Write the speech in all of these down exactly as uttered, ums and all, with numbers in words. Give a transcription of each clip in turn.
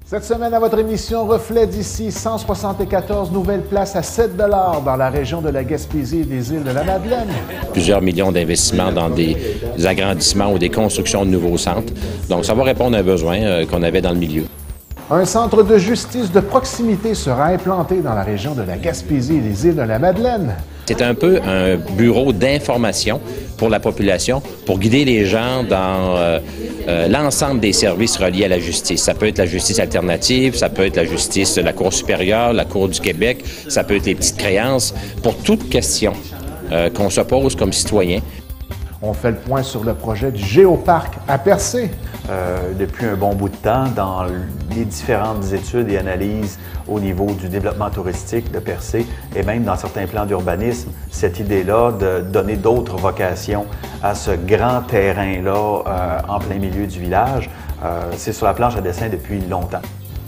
Cette semaine, à votre émission Reflet d'ici, cent soixante-quatorze nouvelles places à sept dollars dans la région de la Gaspésie et des îles de la Madeleine. Plusieurs millions d'investissements dans des agrandissements ou des constructions de nouveaux centres. Donc, ça va répondre à un besoin euh, qu'on avait dans le milieu. Un centre de justice de proximité sera implanté dans la région de la Gaspésie et des îles de la Madeleine. C'est un peu un bureau d'information pour la population, pour guider les gens dans euh, euh, l'ensemble des services reliés à la justice. Ça peut être la justice alternative, ça peut être la justice de la Cour supérieure, la Cour du Québec, ça peut être les petites créances, pour toute question euh, qu'on se pose comme citoyen. On fait le point sur le projet du Géoparc à Percé. Euh, depuis un bon bout de temps, dans les différentes études et analyses au niveau du développement touristique de Percé et même dans certains plans d'urbanisme, cette idée-là de donner d'autres vocations à ce grand terrain-là euh, en plein milieu du village, euh, c'est sur la planche à dessin depuis longtemps.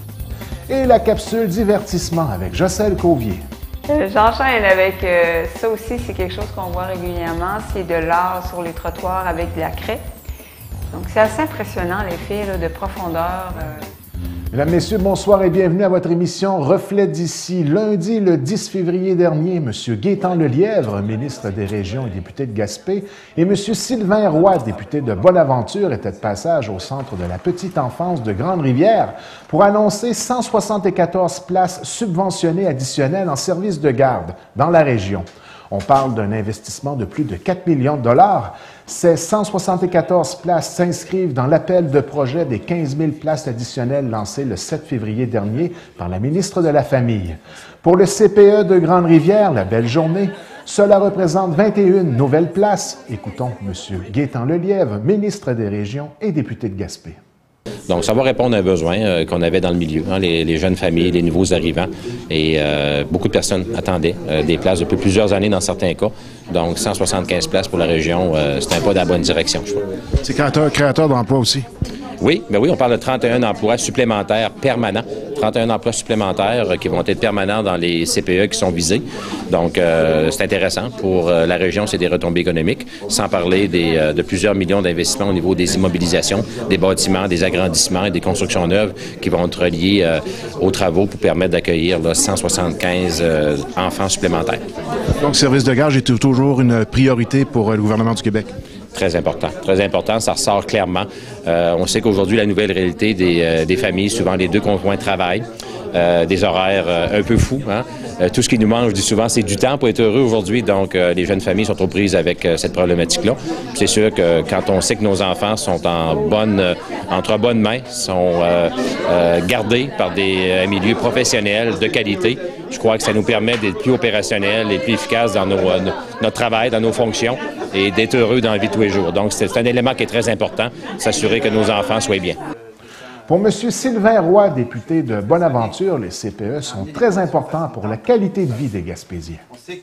Et la capsule divertissement avec Jocelyne Covier. J'enchaîne avec euh, ça aussi, c'est quelque chose qu'on voit régulièrement, c'est de l'art sur les trottoirs avec de la craie. Donc c'est assez impressionnant l'effet là, de profondeur. Euh... Mesdames, Messieurs, bonsoir et bienvenue à votre émission Reflet d'ici. Lundi, le dix février dernier, M. Gaétan Lelièvre, ministre des Régions et député de Gaspé, et M. Sylvain Roy, député de Bonaventure, étaient de passage au centre de la petite enfance de Grande-Rivière pour annoncer cent soixante-quatorze places subventionnées additionnelles en service de garde dans la région. On parle d'un investissement de plus de quatre millions de dollars. Ces cent soixante-quatorze places s'inscrivent dans l'appel de projet des quinze mille places additionnelles lancé le sept février dernier par la ministre de la Famille. Pour le C P E de Grande-Rivière, la belle journée, cela représente vingt et une nouvelles places. Écoutons M. Gaétan Lelièvre, ministre des Régions et député de Gaspé. Donc, ça va répondre à un besoin euh, qu'on avait dans le milieu, hein, les, les jeunes familles, les nouveaux arrivants. Et euh, beaucoup de personnes attendaient euh, des places depuis plusieurs années dans certains cas. Donc, cent soixante-quinze places pour la région, euh, c'est un pas dans la bonne direction, je crois. C'est créateur, créateur d'emplois aussi. Oui, bien oui, on parle de trente et un emplois supplémentaires permanents. trente et un emplois supplémentaires euh, qui vont être permanents dans les C P E qui sont visés. Donc, euh, c'est intéressant. Pour euh, la région, c'est des retombées économiques, sans parler des, euh, de plusieurs millions d'investissements au niveau des immobilisations, des bâtiments, des agrandissements et des constructions neuves qui vont être reliés euh, aux travaux pour permettre d'accueillir là, cent soixante-quinze euh, enfants supplémentaires. Donc, le service de garde est toujours une priorité pour le gouvernement du Québec? Très important, très important, ça ressort clairement. Euh, on sait qu'aujourd'hui, la nouvelle réalité des, euh, des familles, souvent les deux conjoints travaillent, euh, des horaires euh, un peu fous. Hein? Euh, tout ce qui nous manque, je dis souvent, c'est du temps pour être heureux aujourd'hui. Donc, euh, les jeunes familles sont aux prises avec euh, cette problématique-là. C'est sûr que quand on sait que nos enfants sont en bonne, euh, entre bonnes mains, sont euh, euh, gardés par des euh, milieux professionnels de qualité, je crois que ça nous permet d'être plus opérationnels et plus efficaces dans nos, euh, notre travail, dans nos fonctions et d'être heureux dans la vie de tous les jours. Donc, c'est un élément qui est très important, s'assurer que nos enfants soient bien. Pour M. Sylvain Roy, député de Bonaventure, les C P E sont très importants pour la qualité de vie des Gaspésiens.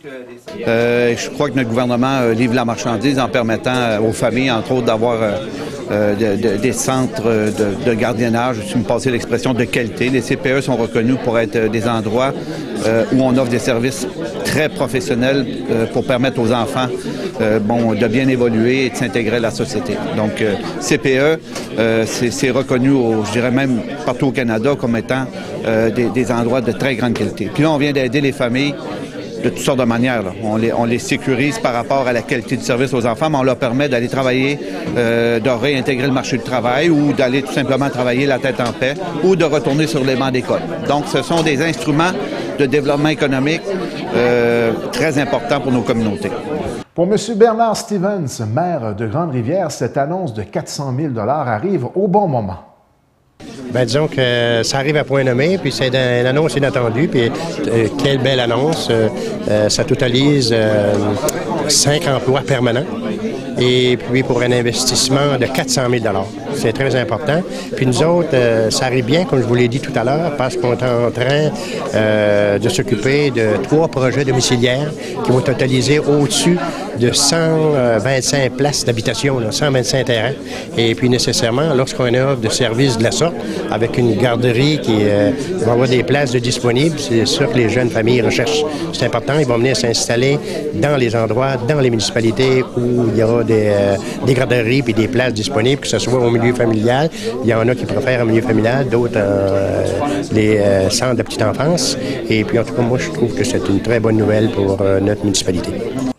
Euh, je crois que notre gouvernement euh, livre la marchandise en permettant euh, aux familles, entre autres, d'avoir euh, euh, de, de, des centres de, de gardiennage, si vous me passez l'expression, de qualité. Les C P E sont reconnus pour être euh, des endroits euh, où on offre des services très professionnels euh, pour permettre aux enfants euh, bon, de bien évoluer et de s'intégrer à la société. Donc, euh, C P E, euh, c'est reconnu, au, je dirais même partout au Canada, comme étant euh, des, des endroits de très grande qualité. Puis là, on vient d'aider les familles de toutes sortes de manières. Là. On, les, on les sécurise par rapport à la qualité du service aux enfants, mais on leur permet d'aller travailler, euh, de réintégrer le marché du travail ou d'aller tout simplement travailler la tête en paix ou de retourner sur les bancs d'école. Donc, ce sont des instruments de développement économique euh, très importants pour nos communautés. Pour M. Bernard Stevens, maire de Grande-Rivière, cette annonce de quatre cent mille dollars arrive au bon moment. Bien, disons que ça arrive à point nommé, puis c'est une annonce inattendue, puis euh, quelle belle annonce. Euh, euh, ça totalise euh, cinq emplois permanents, et puis pour un investissement de quatre cent mille dollars. C'est très important. Puis nous autres, euh, ça arrive bien, comme je vous l'ai dit tout à l'heure, parce qu'on est en train euh, de s'occuper de trois projets domiciliaires qui vont totaliser au-dessus de cent vingt-cinq places d'habitation, cent vingt-cinq terrains. Et puis nécessairement, lorsqu'on offre de services de la sorte, avec une garderie qui euh, va avoir des places de disponibles, c'est sûr que les jeunes familles recherchent. C'est important, ils vont venir s'installer dans les endroits, dans les municipalités où il y aura des, euh, des garderies et des places disponibles, que ce soit au milieu milieu familial. Il y en a qui préfèrent un milieu familial, d'autres euh, les euh, centres de petite enfance. Et puis, en tout cas, moi, je trouve que c'est une très bonne nouvelle pour euh, notre municipalité.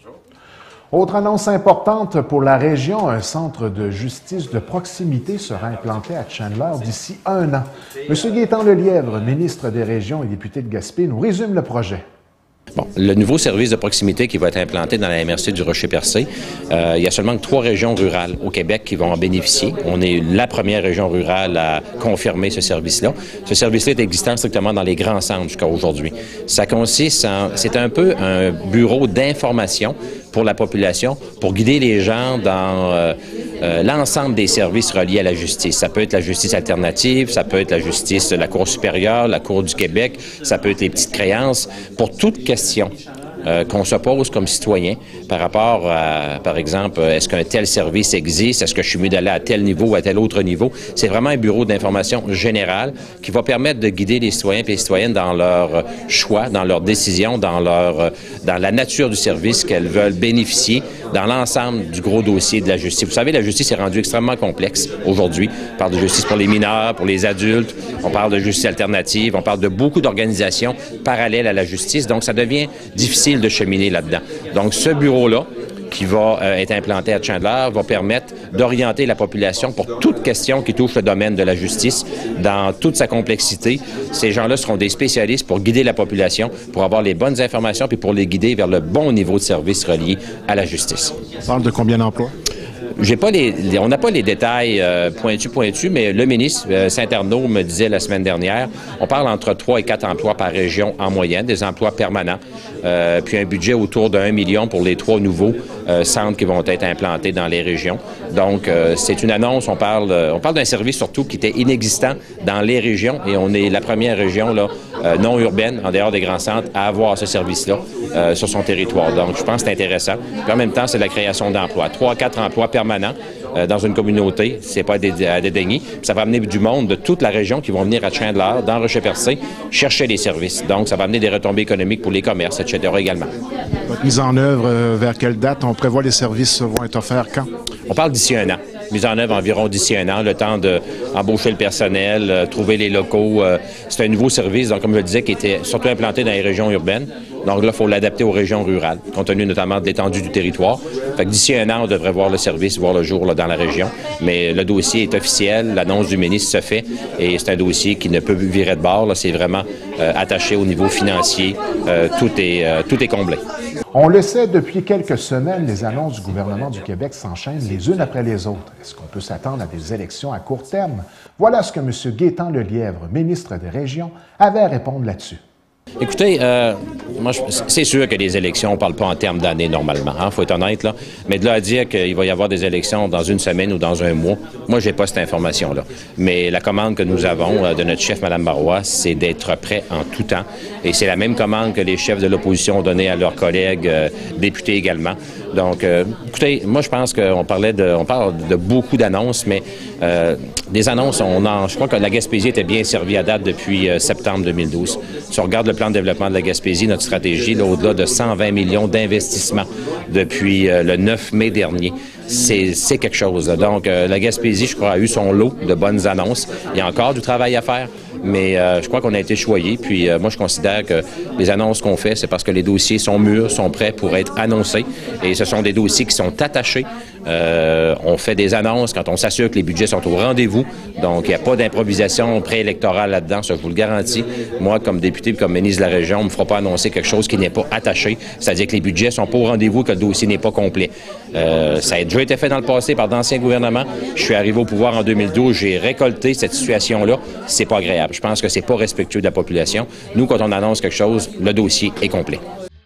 Autre annonce importante pour la région, un centre de justice de proximité sera implanté à Chandler d'ici un an. M. Gaétan Lelièvre, ministre des Régions et député de Gaspé, nous résume le projet. Bon, le nouveau service de proximité qui va être implanté dans la M R C du Rocher-Percé, euh, il y a seulement que trois régions rurales au Québec qui vont en bénéficier. On est la première région rurale à confirmer ce service-là. Ce service-là est existant strictement dans les grands centres jusqu'à aujourd'hui. Ça consiste en... C'est un peu un bureau d'information pour la population, pour guider les gens dans euh, euh, l'ensemble des services reliés à la justice. Ça peut être la justice alternative, ça peut être la justice de la Cour supérieure, la Cour du Québec, ça peut être les petites créances. Pour toute question Euh, qu'on se pose comme citoyen par rapport à, par exemple, est-ce qu'un tel service existe, est-ce que je suis mieux d'aller à tel niveau ou à tel autre niveau. C'est vraiment un bureau d'information générale qui va permettre de guider les citoyens et les citoyennes dans leur choix, dans leurs décisions, dans, leur, dans la nature du service qu'elles veulent bénéficier dans l'ensemble du gros dossier de la justice. Vous savez, la justice est rendue extrêmement complexe aujourd'hui. On parle de justice pour les mineurs, pour les adultes, on parle de justice alternative, on parle de beaucoup d'organisations parallèles à la justice, donc ça devient difficile de cheminer là-dedans. Donc, ce bureau-là, qui va euh, être implanté à Chandler, va permettre d'orienter la population pour toute question qui touche le domaine de la justice dans toute sa complexité. Ces gens-là seront des spécialistes pour guider la population, pour avoir les bonnes informations puis pour les guider vers le bon niveau de service relié à la justice. On parle de combien d'emplois? J'ai pas les, les, on n'a pas les détails euh, pointus, pointus, mais le ministre euh, Saint-Arnaud me disait la semaine dernière, on parle entre trois et quatre emplois par région en moyenne, des emplois permanents, euh, puis un budget autour de un million pour les trois nouveaux euh, centres qui vont être implantés dans les régions. Donc, euh, c'est une annonce, on parle, euh, on parle d'un service surtout qui était inexistant dans les régions et on est la première région là, euh, non urbaine, en dehors des grands centres, à avoir ce service-là euh, sur son territoire. Donc, je pense que c'est intéressant. Puis en même temps, c'est la création d'emplois. Trois à quatre emplois permanents euh, dans une communauté, c'est pas à dédaigner. Puis ça va amener du monde de toute la région qui vont venir à Chandler, dans Rocher-Percé, chercher les services. Donc, ça va amener des retombées économiques pour les commerces, et cetera également. Votre mise en œuvre, euh, vers quelle date? On prévoit les services vont être offerts quand? On parle d'ici un an. Mise en œuvre environ d'ici un an, le temps d'embaucher le personnel, euh, trouver les locaux. Euh, c'est un nouveau service, donc comme je le disais, qui était surtout implanté dans les régions urbaines. Donc là, il faut l'adapter aux régions rurales, compte tenu notamment de l'étendue du territoire. Fait que d'ici un an, on devrait voir le service, voir le jour là, dans la région. Mais le dossier est officiel, l'annonce du ministre se fait, et c'est un dossier qui ne peut virer de bord. C'est vraiment euh, attaché au niveau financier. Euh, tout est, euh, tout est comblé. On le sait, depuis quelques semaines, les annonces du gouvernement du Québec s'enchaînent les unes après les autres. Est-ce qu'on peut s'attendre à des élections à court terme? Voilà ce que M. Gaétan Lelièvre, ministre des Régions, avait à répondre là-dessus. Écoutez, euh, moi, c'est sûr que les élections, on ne parle pas en termes d'années normalement, il hein, faut être honnête, là. Mais de là à dire qu'il va y avoir des élections dans une semaine ou dans un mois, moi, je n'ai pas cette information-là. Mais la commande que nous avons euh, de notre chef, Mme Marois, c'est d'être prêt en tout temps. Et c'est la même commande que les chefs de l'opposition ont donnée à leurs collègues euh, députés également. Donc, euh, écoutez, moi, je pense qu'on parlait de, on parle de beaucoup d'annonces, mais euh, des annonces, on en, je crois que la Gaspésie était bien servie à date depuis euh, septembre deux mille douze. Si on regarde le plan de développement de la Gaspésie, notre stratégie, là, au-delà de cent vingt millions d'investissements depuis euh, le neuf mai dernier, c'est quelque chose. Donc, euh, la Gaspésie, je crois, a eu son lot de bonnes annonces. Il y a encore du travail à faire, mais euh, je crois qu'on a été choyés. Puis euh, moi, je considère que les annonces qu'on fait, c'est parce que les dossiers sont mûrs, sont prêts pour être annoncés. Et ce sont des dossiers qui sont attachés. Euh, on fait des annonces quand on s'assure que les budgets sont au rendez-vous. Donc, il n'y a pas d'improvisation préélectorale là-dedans, ça je vous le garantis. Moi, comme député et comme ministre de la Région, on ne me fera pas annoncer quelque chose qui n'est pas attaché. C'est-à-dire que les budgets ne sont pas au rendez-vous, que le dossier n'est pas complet. Euh, ça a déjà été fait dans le passé par d'anciens gouvernements. Je suis arrivé au pouvoir en deux mille douze, j'ai récolté cette situation-là. C'est pas agréable. Je pense que c'est pas respectueux de la population. Nous, quand on annonce quelque chose, le dossier est complet.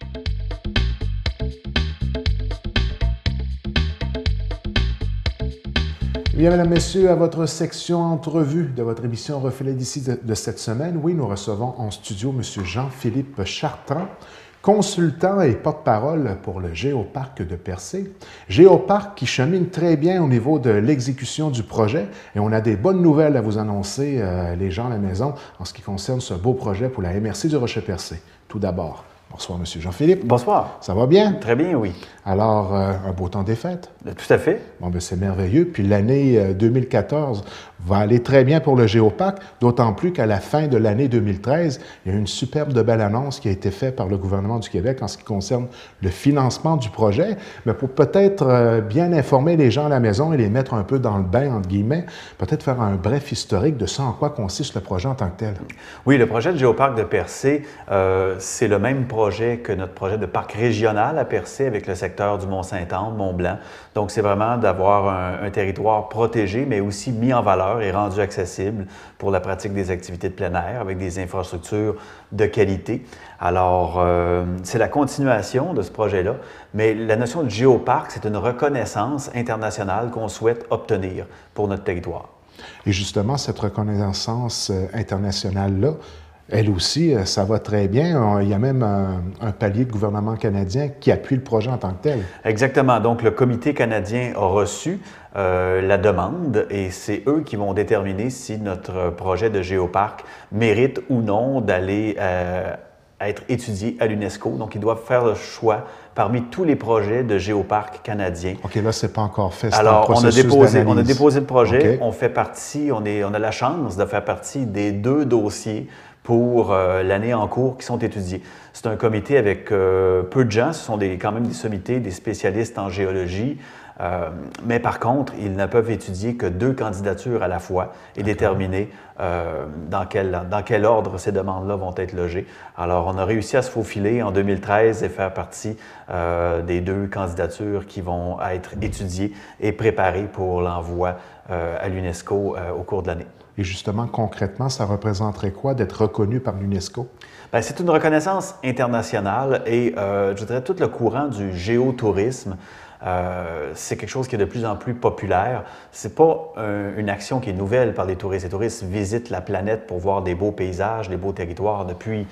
Bien, mesdames, messieurs, à votre section entrevue de votre émission Reflet d'ici de, de cette semaine, oui, nous recevons en studio M. Jean-Philippe Chartrand, consultant et porte-parole pour le Géoparc de Percé. Géoparc qui chemine très bien au niveau de l'exécution du projet et on a des bonnes nouvelles à vous annoncer, euh, les gens à la maison, en ce qui concerne ce beau projet pour la M R C du Rocher-Percé. Tout d'abord, Bonsoir, M. Jean-Philippe. Bonsoir. Ça va bien? Très bien, oui. Alors, euh, un beau temps des fêtes? Tout à fait. Bon, bien, c'est merveilleux. Puis l'année euh, deux mille quatorze va aller très bien pour le Géoparc, d'autant plus qu'à la fin de l'année deux mille treize, il y a une superbe de belle annonce qui a été faite par le gouvernement du Québec en ce qui concerne le financement du projet. Mais pour peut-être euh, bien informer les gens à la maison et les mettre un peu dans le bain, entre guillemets, peut-être faire un bref historique de ce en quoi consiste le projet en tant que tel. Oui, le projet de Géoparc de Percé, euh, c'est le même projet que notre projet de parc régional à Percé avec le secteur du Mont-Saint-Anne, Mont-Blanc. Donc, c'est vraiment d'avoir un, un territoire protégé, mais aussi mis en valeur et rendu accessible pour la pratique des activités de plein air avec des infrastructures de qualité. Alors, euh, c'est la continuation de ce projet-là, mais la notion de géoparc, c'est une reconnaissance internationale qu'on souhaite obtenir pour notre territoire. Et justement, cette reconnaissance euh, internationale-là, elle aussi, euh, ça va très bien. Il y a même un, un palier de gouvernement canadien qui appuie le projet en tant que tel. Exactement. Donc, le comité canadien a reçu euh, la demande et c'est eux qui vont déterminer si notre projet de géoparc mérite ou non d'aller euh, être étudié à l'UNESCO. Donc, ils doivent faire le choix parmi tous les projets de géoparc canadiens. OK, là, c'est pas encore fait. Alors, on a, déposé, on a déposé le projet. Okay. On fait partie, on, est, on a la chance de faire partie des deux dossiers pour euh, l'année en cours qui sont étudiés. C'est un comité avec euh, peu de gens. Ce sont des, quand même des sommités, des spécialistes en géologie. Euh, mais par contre, ils ne peuvent étudier que deux candidatures à la fois et déterminer euh, dans, quel, dans quel ordre ces demandes-là vont être logées. Alors, on a réussi à se faufiler en deux mille treize et faire partie euh, des deux candidatures qui vont être étudiées et préparées pour l'envoi euh, à l'UNESCO euh, au cours de l'année. Et justement, concrètement, ça représenterait quoi d'être reconnu par l'UNESCO? Bien, c'est une reconnaissance internationale et euh, je dirais tout le courant du géotourisme. Euh, c'est quelque chose qui est de plus en plus populaire. C'est pas un, une action qui est nouvelle par les touristes. Les touristes visitent la planète pour voir des beaux paysages, des beaux territoires depuis,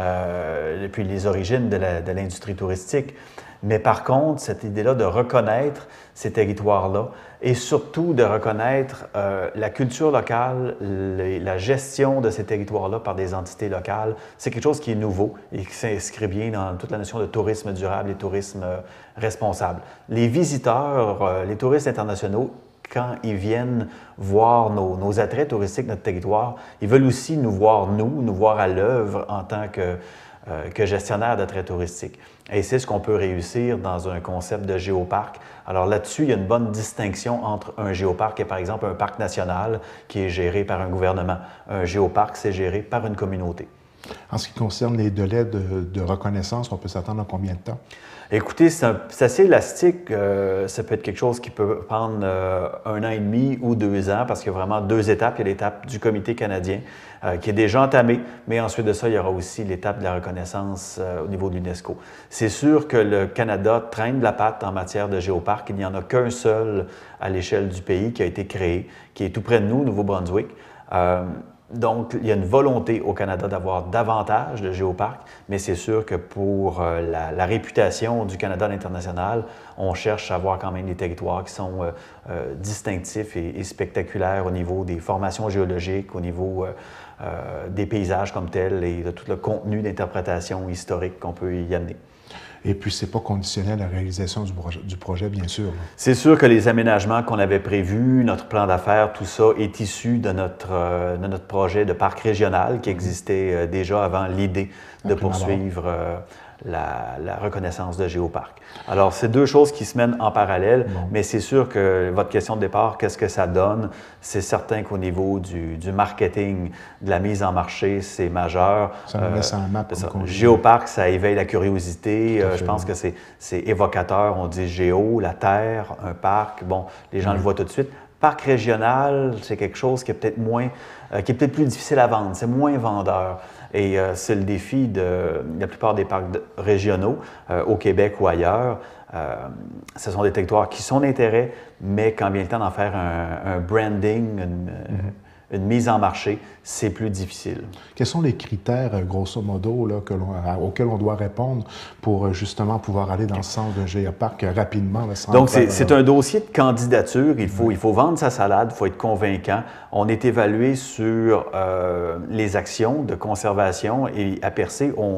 euh, depuis les origines de l'industrie touristique. Mais par contre, cette idée-là de reconnaître ces territoires-là et surtout de reconnaître euh, la culture locale, les, la gestion de ces territoires-là par des entités locales, c'est quelque chose qui est nouveau et qui s'inscrit bien dans toute la notion de tourisme durable et tourisme euh, responsable. Les visiteurs, euh, les touristes internationaux, quand ils viennent voir nos, nos attraits touristiques, notre territoire, ils veulent aussi nous voir, nous, nous voir à l'œuvre en tant que Euh, que gestionnaire d'attraits touristiques. Et c'est ce qu'on peut réussir dans un concept de géoparc. Alors là-dessus, il y a une bonne distinction entre un géoparc et par exemple un parc national qui est géré par un gouvernement. Un géoparc, c'est géré par une communauté. En ce qui concerne les délais de, de reconnaissance, on peut s'attendre à combien de temps? Écoutez, c'est assez élastique. Euh, ça peut être quelque chose qui peut prendre euh, un an et demi ou deux ans parce qu'il y a vraiment deux étapes. Il y a l'étape du comité canadien euh, qui est déjà entamée, mais ensuite de ça, il y aura aussi l'étape de la reconnaissance euh, au niveau de l'UNESCO. C'est sûr que le Canada traîne de la patte en matière de géoparc. Il n'y en a qu'un seul à l'échelle du pays qui a été créé, qui est tout près de nous, Nouveau-Brunswick. Euh, Donc, il y a une volonté au Canada d'avoir davantage de géoparcs, mais c'est sûr que pour euh, la, la réputation du Canada à l'international, on cherche à avoir quand même des territoires qui sont euh, euh, distinctifs et, et spectaculaires au niveau des formations géologiques, au niveau euh, euh, des paysages comme tels et de tout le contenu d'interprétation historique qu'on peut y amener. Et puis, ce n'est pas conditionnel à la réalisation du projet, du projet bien sûr. C'est sûr que les aménagements qu'on avait prévus, notre plan d'affaires, tout ça est issu de notre, euh, de notre projet de parc régional qui existait euh, déjà avant l'idée de poursuivre euh, la, la reconnaissance de géoparc. Alors, c'est deux choses qui se mènent en parallèle, bon. Mais c'est sûr que votre question de départ, qu'est-ce que ça donne? C'est certain qu'au niveau du, du marketing, de la mise en marché, c'est majeur. Ça nous laisse un map. Euh, géoparc, ça éveille la curiosité. Euh, je pense que c'est évocateur. On dit géo, la terre, un parc. Bon, les gens mmh. le voient tout de suite. Parc régional, c'est quelque chose qui est peut-être moins, euh, qui est peut-être plus difficile à vendre. C'est moins vendeur. Et euh, c'est le défi de la plupart des parcs de, régionaux euh, au Québec ou ailleurs. Euh, ce sont des territoires qui sont d'intérêt, mais quand vient le temps d'en faire un, un branding, une, mm-hmm. une mise en marché, c'est plus difficile. Quels sont les critères, grosso modo, là, que auxquels on doit répondre pour justement pouvoir aller dans le sens d'un géoparc rapidement? Là, sans Donc, c'est un dossier de candidature. Il faut, oui. il faut vendre sa salade, il faut être convaincant. On est évalué sur euh, les actions de conservation et à Percé, on,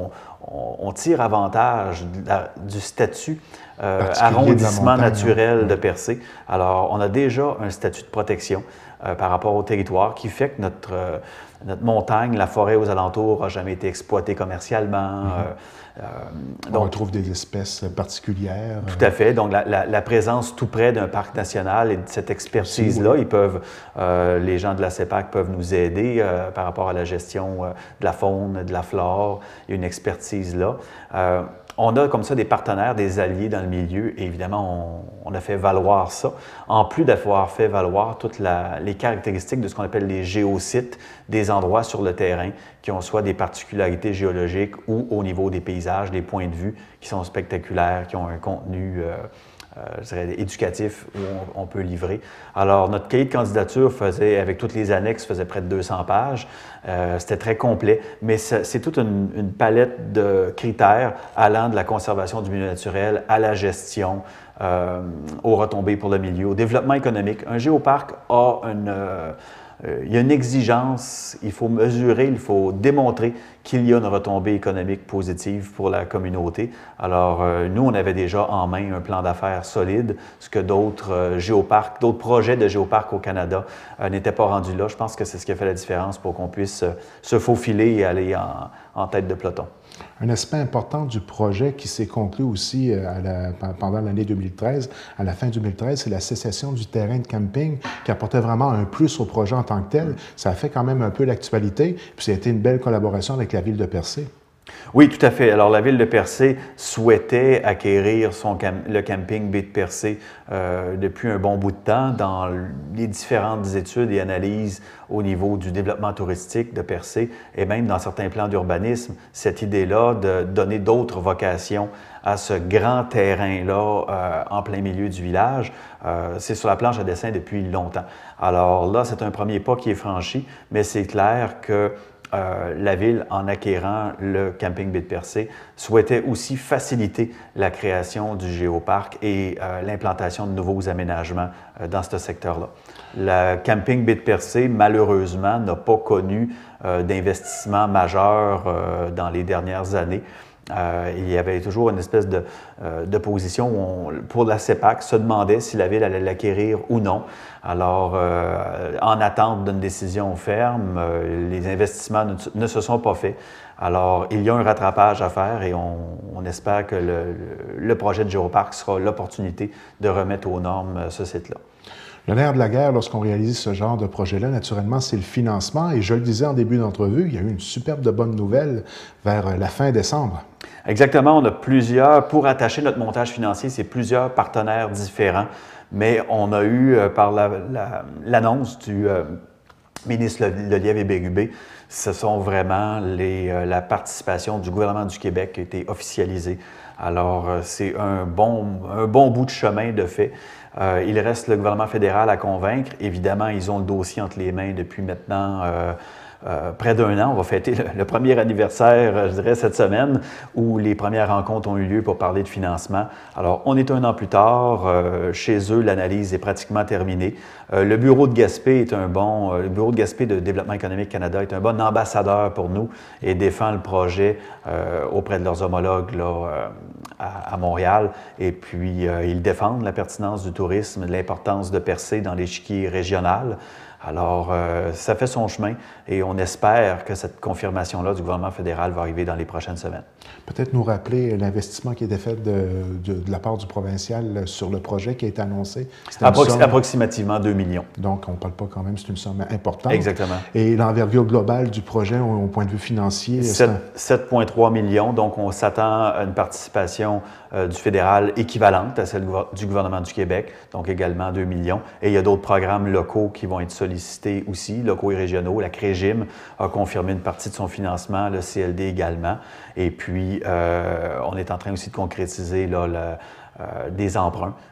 on, on tire avantage de la, du statut euh, arrondissement naturel ouais. de Percé. Alors, on a déjà un statut de protection euh, par rapport au territoire qui fait que notre, euh, notre montagne, la forêt aux alentours n'a jamais été exploitée commercialement. Mm-hmm. euh, Euh, donc, on retrouve des espèces particulières. Tout à fait. Donc, la, la, la présence tout près d'un parc national et de cette expertise-là, oui. ils peuvent, euh, les gens de la CEPAC peuvent nous aider euh, par rapport à la gestion euh, de la faune, de la flore. Il y a une expertise là. Euh, on a comme ça des partenaires, des alliés dans le milieu et évidemment, on, on a fait valoir ça. En plus d'avoir fait valoir toutes la, les caractéristiques de ce qu'on appelle les géosites, des endroits sur le terrain qui ont soit des particularités géologiques ou au niveau des paysages, des points de vue qui sont spectaculaires, qui ont un contenu euh, euh, je dirais, éducatif où on, on peut livrer. Alors, notre cahier de candidature faisait, avec toutes les annexes, faisait près de deux cents pages. Euh, C'était très complet, mais c'est toute une, une palette de critères allant de la conservation du milieu naturel à la gestion, euh, aux retombées pour le milieu, au développement économique. Un géoparc a une... Euh, Euh, il y a une exigence, il faut mesurer, il faut démontrer qu'il y a une retombée économique positive pour la communauté. Alors, euh, nous, on avait déjà en main un plan d'affaires solide, ce que d'autres euh, géoparcs, d'autres projets de géoparcs au Canada euh, n'étaient pas rendus là. Je pense que c'est ce qui a fait la différence pour qu'on puisse euh, se faufiler et aller en, en tête de peloton. Un aspect important du projet qui s'est conclu aussi à la, pendant l'année deux mille treize, à la fin deux mille treize, c'est la cessation du terrain de camping qui apportait vraiment un plus au projet en tant que tel. Ça a fait quand même un peu l'actualité, puis ça a été une belle collaboration avec la Ville de Percé. Oui, tout à fait. Alors, la Ville de Percé souhaitait acquérir son cam le camping Baie de Percé euh, depuis un bon bout de temps dans les différentes études et analyses au niveau du développement touristique de Percé et même dans certains plans d'urbanisme, cette idée-là de donner d'autres vocations à ce grand terrain-là euh, en plein milieu du village, euh, c'est sur la planche à dessin depuis longtemps. Alors là, c'est un premier pas qui est franchi, mais c'est clair que Euh, la Ville, en acquérant le camping Baie de Percé, souhaitait aussi faciliter la création du géoparc et euh, l'implantation de nouveaux aménagements euh, dans ce secteur-là. Le camping Baie de Percé, malheureusement, n'a pas connu euh, d'investissement majeur euh, dans les dernières années. Euh, il y avait toujours une espèce de, euh, de position où on, pour la CEPAC, se demandait si la Ville allait l'acquérir ou non. Alors, euh, en attente d'une décision ferme, euh, les investissements ne, ne se sont pas faits. Alors, il y a un rattrapage à faire et on, on espère que le, le projet de géoparc sera l'opportunité de remettre aux normes ce site-là. Le nerf de la guerre, lorsqu'on réalise ce genre de projet-là, naturellement, c'est le financement. Et je le disais en début d'entrevue, il y a eu une superbe de bonne nouvelle vers la fin décembre. Exactement. On a plusieurs, pour attacher notre montage financier, c'est plusieurs partenaires différents. Mais on a eu, euh, par l'annonce la, la, du euh, ministre Lelièvre et Bérubé, ce sont vraiment les, euh, la participation du gouvernement du Québec qui a été officialisée. Alors, euh, c'est un bon, un bon bout de chemin de fait. Euh, il reste le gouvernement fédéral à convaincre. Évidemment, ils ont le dossier entre les mains depuis maintenant euh, euh, près d'un an. On va fêter le, le premier anniversaire, je dirais, cette semaine, où les premières rencontres ont eu lieu pour parler de financement. Alors, on est un an plus tard. Euh, chez eux, l'analyse est pratiquement terminée. Euh, le bureau de Gaspé est un bon... Euh, le bureau de Gaspé de Développement économique Canada est un bon ambassadeur pour nous et défend le projet euh, auprès de leurs homologues là, euh, à, à Montréal. Et puis, euh, ils défendent la pertinence du tourisme, l'importance de Percé dans l'échiquier régional. Alors, euh, ça fait son chemin et on espère que cette confirmation-là du gouvernement fédéral va arriver dans les prochaines semaines. Peut-être nous rappeler l'investissement qui a été fait de, de, de la part du provincial sur le projet qui a été annoncé. Approx somme, approximativement deux millions. Donc, on ne parle pas quand même, c'est une somme importante. Exactement. Et l'envergure globale du projet au, au point de vue financier? sept virgule trois millions. Donc, on s'attend à une participation euh, du fédéral équivalente à celle du gouvernement du Québec, donc également deux millions. Et il y a d'autres programmes locaux qui vont être sollicités aussi, locaux et régionaux. La CREGIM a confirmé une partie de son financement, le C L D également. Et puis, euh, on est en train aussi de concrétiser là, le, euh, des emprunts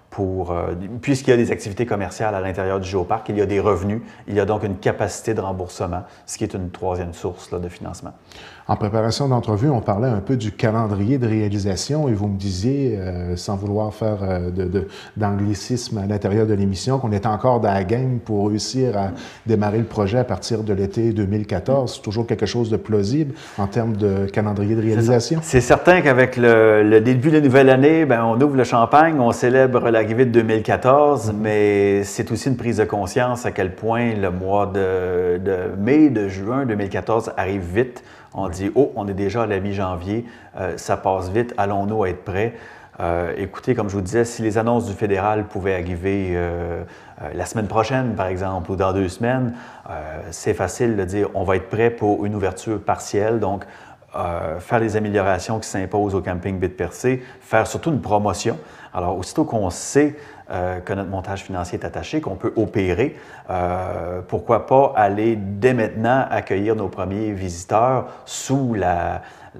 pour, euh, puisqu'il y a des activités commerciales à l'intérieur du géoparc, il y a des revenus, il y a donc une capacité de remboursement, ce qui est une troisième source là, de financement. En préparation d'entrevue, on parlait un peu du calendrier de réalisation et vous me disiez, euh, sans vouloir faire euh, de, de, d'anglicisme à l'intérieur de l'émission, qu'on était encore dans la game pour réussir à démarrer le projet à partir de l'été deux mille quatorze. C'est toujours quelque chose de plausible en termes de calendrier de réalisation? C'est certain qu'avec le, le début de la nouvelle année, bien, on ouvre le champagne, on célèbre l'arrivée de deux mille quatorze, mm-hmm. mais c'est aussi une prise de conscience à quel point le mois de, de mai, de juin deux mille quatorze arrive vite. On dit, oh, on est déjà à la mi-janvier, euh, ça passe vite, allons-nous être prêts? Euh, écoutez, comme je vous disais, si les annonces du fédéral pouvaient arriver euh, euh, la semaine prochaine, par exemple, ou dans deux semaines, euh, c'est facile de dire, on va être prêt pour une ouverture partielle, donc euh, faire les améliorations qui s'imposent au camping Baie-de-Percé, faire surtout une promotion. Alors, aussitôt qu'on sait Euh, que notre montage financier est attaché, qu'on peut opérer. Euh, pourquoi pas aller dès maintenant accueillir nos premiers visiteurs sous la,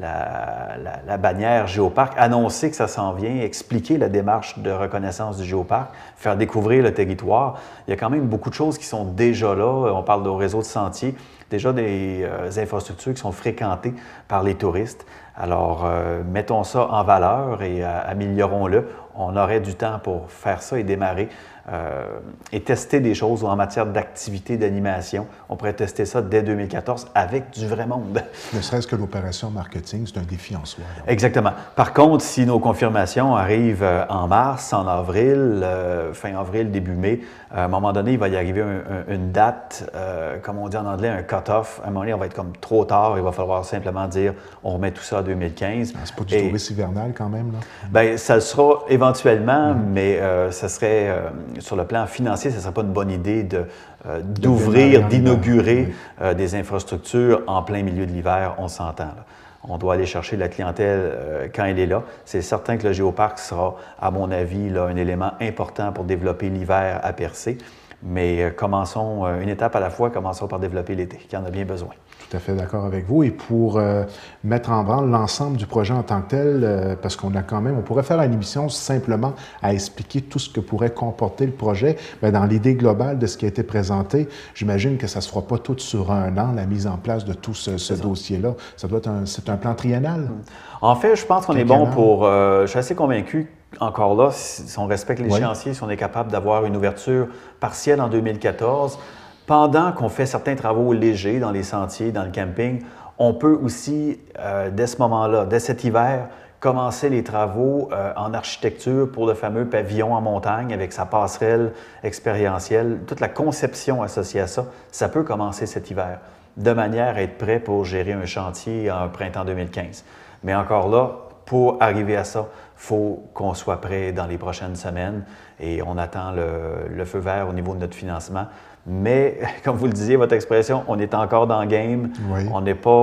la, la, la bannière Géoparc, annoncer que ça s'en vient, expliquer la démarche de reconnaissance du Géoparc, faire découvrir le territoire. Il y a quand même beaucoup de choses qui sont déjà là. On parle de réseau de sentiers, déjà des euh, infrastructures qui sont fréquentées par les touristes. Alors, euh, mettons ça en valeur et euh, améliorons-le. On aurait du temps pour faire ça et démarrer euh, et tester des choses en matière d'activité, d'animation. On pourrait tester ça dès deux mille quatorze avec du vrai monde. Ne serait-ce que l'opération marketing, c'est un défi en soi. Donc. Exactement. Par contre, si nos confirmations arrivent en mars, en avril, euh, fin avril, début mai, à un moment donné, il va y arriver un, un, une date, euh, comme on dit en anglais, un cut-off. À un moment donné, on va être comme trop tard. Il va falloir simplement dire, on remet tout ça à deux mille quinze. Ah, c'est pas du et, tourisme hivernal quand même, là? Bien, ça le sera éventuellement, mmh. mais euh, ça serait, euh, sur le plan financier, ce ne serait pas une bonne idée de, euh, d'ouvrir, d'inaugurer oui. euh, des infrastructures en plein milieu de l'hiver, on s'entend. Là. On doit aller chercher la clientèle euh, quand elle est là. C'est certain que le Géoparc sera, à mon avis, là, un élément important pour développer l'hiver à Percé. Mais euh, commençons euh, une étape à la fois, commençons par développer l'été, qui en a bien besoin. Tout à fait d'accord avec vous. Et pour euh, mettre en branle l'ensemble du projet en tant que tel, euh, parce qu'on a quand même, on pourrait faire une émission simplement à expliquer tout ce que pourrait comporter le projet. Bien, dans l'idée globale de ce qui a été présenté, j'imagine que ça ne se fera pas tout sur un an, la mise en place de tout ce, ce dossier-là. Ça doit être un, c'est un plan triennal? En fait, je pense qu'on est bon pour... Euh, je suis assez convaincu encore là, si on respecte l'échéancier, oui. si on est capable d'avoir une ouverture partielle en deux mille quatorze, pendant qu'on fait certains travaux légers dans les sentiers, dans le camping, on peut aussi, euh, dès ce moment-là, dès cet hiver, commencer les travaux euh, en architecture pour le fameux pavillon en montagne avec sa passerelle expérientielle. Toute la conception associée à ça, ça peut commencer cet hiver, de manière à être prêt pour gérer un chantier en printemps deux mille quinze. Mais encore là, pour arriver à ça, il faut qu'on soit prêt dans les prochaines semaines et on attend le, le feu vert au niveau de notre financement. Mais, comme vous le disiez, votre expression, on est encore dans le game. Oui. On n'est pas,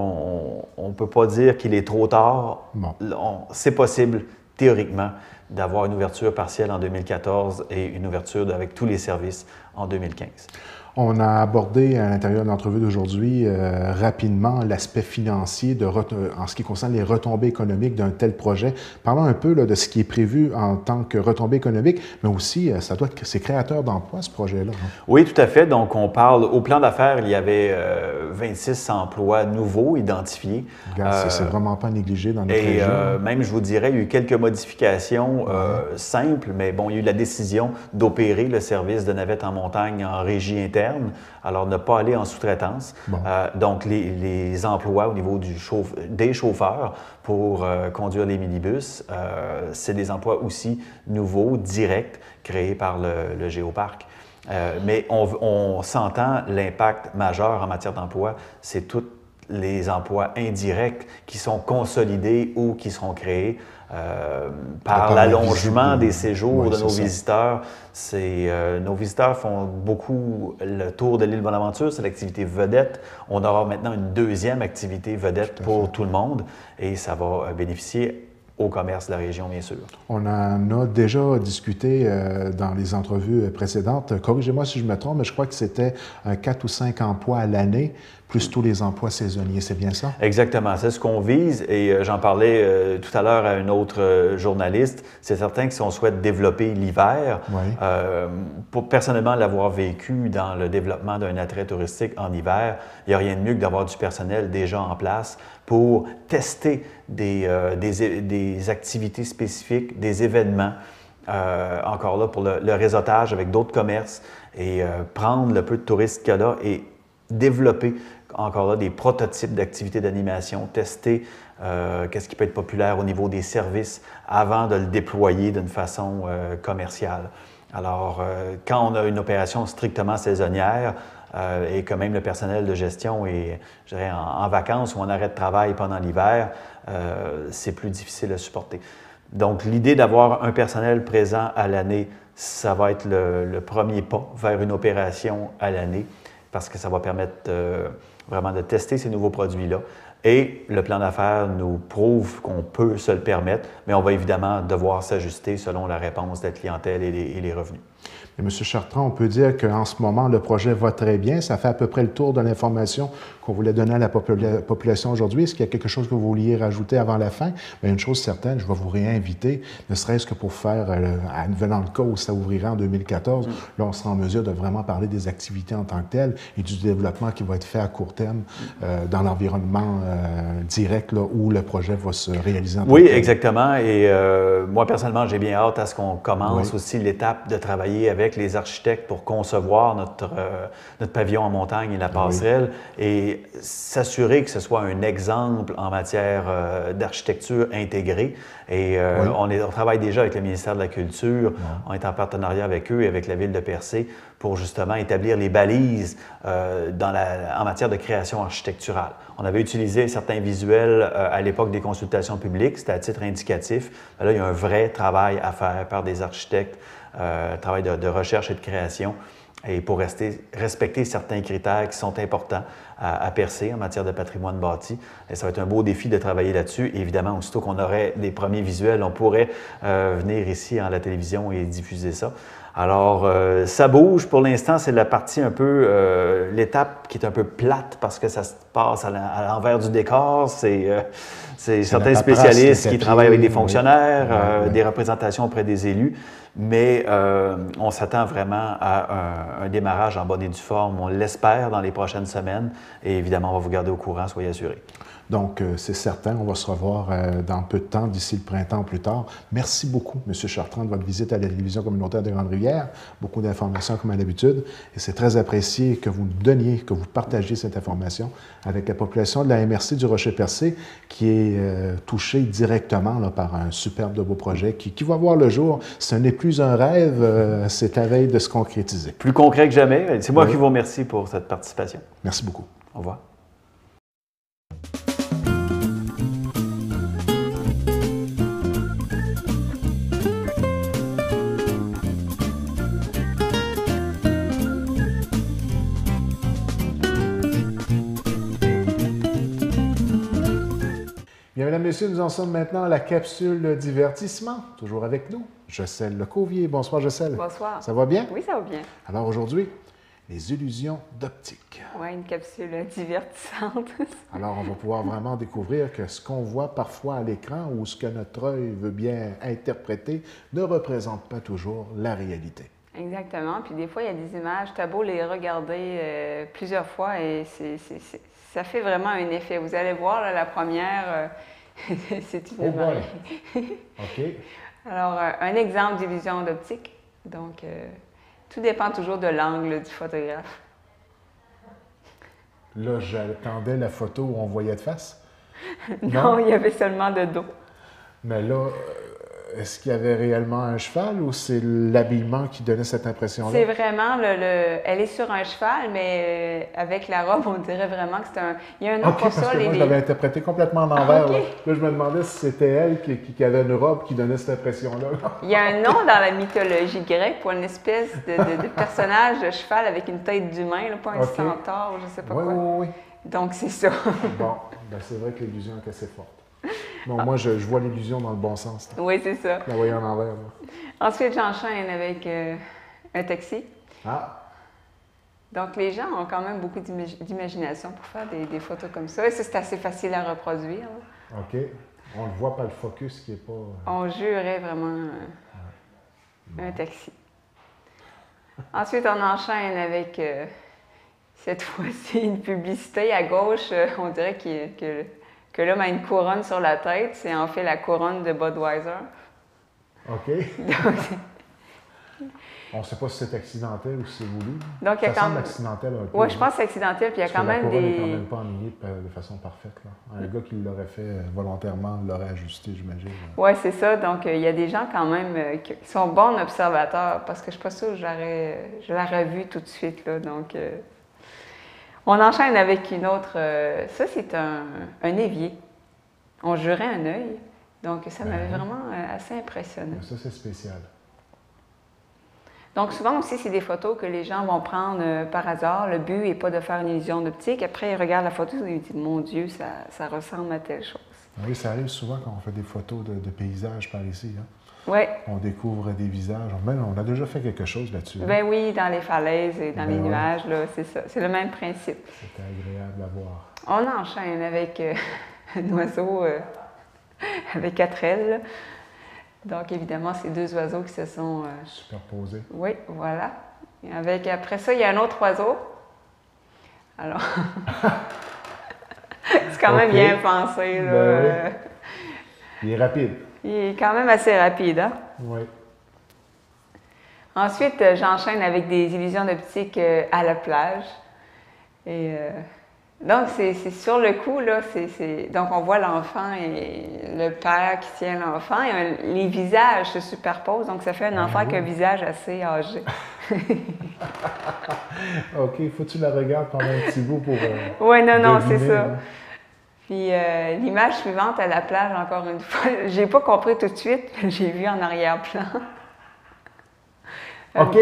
on ne peut pas dire qu'il est trop tard. Bon. C'est possible, théoriquement, d'avoir une ouverture partielle en deux mille quatorze et une ouverture avec tous les services en deux mille quinze. On a abordé à l'intérieur de l'entrevue d'aujourd'hui euh, rapidement l'aspect financier de en ce qui concerne les retombées économiques d'un tel projet. Parlons un peu là, de ce qui est prévu en tant que retombées économiques, mais aussi, euh, ça doit être, c'est créateur d'emplois, ce projet-là. Hein? Oui, tout à fait. Donc, on parle, au plan d'affaires, il y avait euh, vingt-six emplois nouveaux identifiés. Regarde, euh, c'est vraiment pas négligé dans notre et, région. Euh, même, je vous dirais, il y a eu quelques modifications ouais. euh, simples, mais bon, il y a eu la décision d'opérer le service de navette en montagne en régie interne. Alors, ne pas aller en sous-traitance. Bon. Euh, donc, les, les emplois au niveau du chauffe, des chauffeurs pour euh, conduire les minibus, euh, c'est des emplois aussi nouveaux, directs, créés par le, le Géoparc. Euh, mais on, on s'entend l'impact majeur en matière d'emploi, c'est tous les emplois indirects qui sont consolidés ou qui seront créés Euh, par l'allongement des séjours oui, de nos visiteurs. C'est, euh, nos visiteurs font beaucoup le tour de l'île Bonaventure, c'est l'activité vedette. On aura maintenant une deuxième activité vedette tout pour fait. Tout le monde et ça va bénéficier au commerce de la région, bien sûr. On en a déjà discuté euh, dans les entrevues précédentes. Corrigez-moi si je me trompe, mais je crois que c'était un quatre ou cinq emplois à l'année. plus tous les emplois saisonniers, c'est bien ça? Exactement, c'est ce qu'on vise et euh, j'en parlais euh, tout à l'heure à une autre euh, journaliste. C'est certain que si on souhaite développer l'hiver, Oui. euh, pour personnellement l'avoir vécu dans le développement d'un attrait touristique en hiver, il n'y a rien de mieux que d'avoir du personnel déjà en place pour tester des, euh, des, des activités spécifiques, des événements, euh, encore là pour le, le réseautage avec d'autres commerces et euh, prendre le peu de touristes qu'il y a là et développer encore là des prototypes d'activités d'animation, tester euh, qu'est-ce qui peut être populaire au niveau des services avant de le déployer d'une façon euh, commerciale. Alors, euh, quand on a une opération strictement saisonnière euh, et que même le personnel de gestion est, je dirais, en, en vacances ou en arrêt de travail pendant l'hiver, euh, c'est plus difficile à supporter. Donc, l'idée d'avoir un personnel présent à l'année, ça va être le, le premier pas vers une opération à l'année parce que ça va permettre euh, vraiment de tester ces nouveaux produits-là. Et le plan d'affaires nous prouve qu'on peut se le permettre, mais on va évidemment devoir s'ajuster selon la réponse de la clientèle et les, et les revenus. Et M. Chartrand, on peut dire qu'en ce moment, le projet va très bien. Ça fait à peu près le tour de l'information qu'on voulait donner à la popula population aujourd'hui. Est-ce qu'il y a quelque chose que vous vouliez rajouter avant la fin? Bien, une chose certaine, je vais vous réinviter, ne serait-ce que pour faire, euh, à venant le cas où ça ouvrira en deux mille quatorze, mm. là, on sera en mesure de vraiment parler des activités en tant que telles et du développement qui va être fait à court terme euh, dans l'environnement euh, direct là, où le projet va se réaliser en tant Oui, que tel. exactement. Et euh, moi, personnellement, j'ai bien hâte à ce qu'on commence oui. aussi l'étape de travailler avec les architectes pour concevoir notre, euh, notre pavillon en montagne et la passerelle oui. et s'assurer que ce soit un exemple en matière euh, d'architecture intégrée. Et euh, oui. on, est, on travaille déjà avec le ministère de la Culture, oui. on est en partenariat avec eux et avec la Ville de Percé pour justement établir les balises euh, dans la, en matière de création architecturale. On avait utilisé certains visuels euh, à l'époque des consultations publiques, c'était à titre indicatif. Là, il y a un vrai travail à faire par des architectes, euh, travail de, de recherche et de création, et pour rester, respecter certains critères qui sont importants à, à Percé en matière de patrimoine bâti. Et ça va être un beau défi de travailler là-dessus. Et évidemment, aussitôt qu'on aurait des premiers visuels, on pourrait euh, venir ici à la télévision et diffuser ça. Alors, euh, ça bouge. Pour l'instant, c'est la partie un peu, euh, l'étape qui est un peu plate parce que ça se passe à l'envers du décor. C'est euh, certains spécialistes qui travaillent avec des fonctionnaires, oui. euh, oui. des représentations auprès des élus. Mais euh, on s'attend vraiment à un, un démarrage en bonne et due forme. On l'espère dans les prochaines semaines. Et évidemment, on va vous garder au courant, soyez assurés. Donc, euh, c'est certain, on va se revoir euh, dans peu de temps, d'ici le printemps ou plus tard. Merci beaucoup, M. Chartrand, de votre visite à la télévision communautaire de Grande-Rivière. Beaucoup d'informations, comme à l'habitude. Et c'est très apprécié que vous nous donniez, que vous partagiez cette information avec la population de la M R C du Rocher-Percé, qui est euh, touchée directement là, par un superbe de beau projet qui, qui va voir le jour. Ce n'est plus un rêve, euh, c'est à veille de se concrétiser. Plus concret que jamais. C'est moi oui. qui vous remercie pour cette participation. Merci beaucoup. Au revoir. Bien, mesdames, messieurs, nous en sommes maintenant à la capsule divertissement. Toujours avec nous, Jocelyne Lecovier. Bonsoir, Jocelyne. Bonsoir. Ça va bien? Oui, ça va bien. Alors aujourd'hui, les illusions d'optique. Oui, une capsule divertissante. Alors, on va pouvoir vraiment découvrir que ce qu'on voit parfois à l'écran ou ce que notre œil veut bien interpréter ne représente pas toujours la réalité. Exactement. Puis des fois, il y a des images, tu as beau les regarder euh, plusieurs fois et c'est, c'est, c'est, ça fait vraiment un effet. Vous allez voir, là, la première, euh, c'est une image. Oh OK. Alors, euh, un exemple d'illusion d'optique. Donc, euh, tout dépend toujours de l'angle du photographe. Là, j'attendais la photo où on voyait de face. non, non, il y avait seulement de dos. Mais là... Est-ce qu'il y avait réellement un cheval ou c'est l'habillement qui donnait cette impression-là? C'est vraiment, le, le, elle est sur un cheval, mais euh, avec la robe, on dirait vraiment que c'est un... Il y a un nom okay, pour parce ça. Que les, moi, je l'avais interprété complètement en envers. Ah, okay. là. là, je me demandais si c'était elle qui, qui, qui avait une robe qui donnait cette impression-là. Il y a un nom dans la mythologie grecque pour une espèce de, de, de personnage de cheval avec une tête d'humain, pas un okay. centaure ou je ne sais pas oui, quoi. Oui, oui, Donc, c'est ça. Bon, ben, c'est vrai que l'illusion est assez forte. Bon, moi, je, je vois l'illusion dans le bon sens. Là. Oui, c'est ça. La voyant en envers. Là. Ensuite, j'enchaîne avec euh, un taxi. Ah! Donc, les gens ont quand même beaucoup d'imagination pour faire des, des photos comme ça. Et ça, c'est assez facile à reproduire. Là. OK. On le voit par le focus qui n'est pas... On jurait vraiment euh, ouais. un taxi. Ensuite, on enchaîne avec, euh, cette fois-ci, une publicité. À gauche, euh, on dirait qu'il, que, que l'homme a une couronne sur la tête. C'est en fait la couronne de Budweiser. OK. Donc, on ne sait pas si c'est accidentel ou si c'est voulu. Donc, il y a ça quand semble même... accidentel un peu. Oui, je pense que c'est accidentel, puis il y a quand même des... La couronne n'est quand même pas enivrée de façon parfaite. Là. Un gars qui l'aurait fait volontairement l'aurait ajusté, j'imagine. Oui, c'est ça. Donc, il y a des gens quand même qui sont bons observateurs, parce que je ne suis pas sûre que je l'aurais, je l'aurais vu tout de suite. Là. Donc, euh... on enchaîne avec une autre... Euh... Ça, c'est un, un évier. On jurait un œil. Donc, ça m'avait ben, vraiment assez impressionné. Ça, c'est spécial. Donc, souvent aussi, c'est des photos que les gens vont prendre euh, par hasard. Le but n'est pas de faire une illusion d'optique. Après, ils regardent la photo et ils disent « Mon Dieu, ça, ça ressemble à telle chose. » Oui, ça arrive souvent quand on fait des photos de, de paysages par ici. Hein? Oui. On découvre des visages. Ben, on a déjà fait quelque chose là-dessus. Ben hein? Oui, dans les falaises et dans ben les ouais. nuages, là, c'est ça. C'est le même principe. C'était agréable à voir. On enchaîne avec euh, un oiseau euh, avec quatre ailes. Donc, évidemment, c'est deux oiseaux qui se sont... Euh... superposés. Oui, voilà. Et avec, après ça, il y a un autre oiseau. Alors, c'est quand même okay. bien pensé. Là. Ben oui. Il est rapide. Il est quand même assez rapide, hein? Oui. Ensuite, j'enchaîne avec des illusions d'optique à la plage. Et... Euh... Donc, c'est sur le coup, là, c'est... Donc, on voit l'enfant et le père qui tient l'enfant, et les visages se superposent, donc ça fait un enfant ah, oui. qui a un visage assez âgé. OK, faut que tu la regardes pendant un petit bout pour... Euh, oui, non, non, c'est ça. Hein. Puis, euh, l'image suivante à la plage, encore une fois, j'ai pas compris tout de suite, j'ai vu en arrière-plan. OK!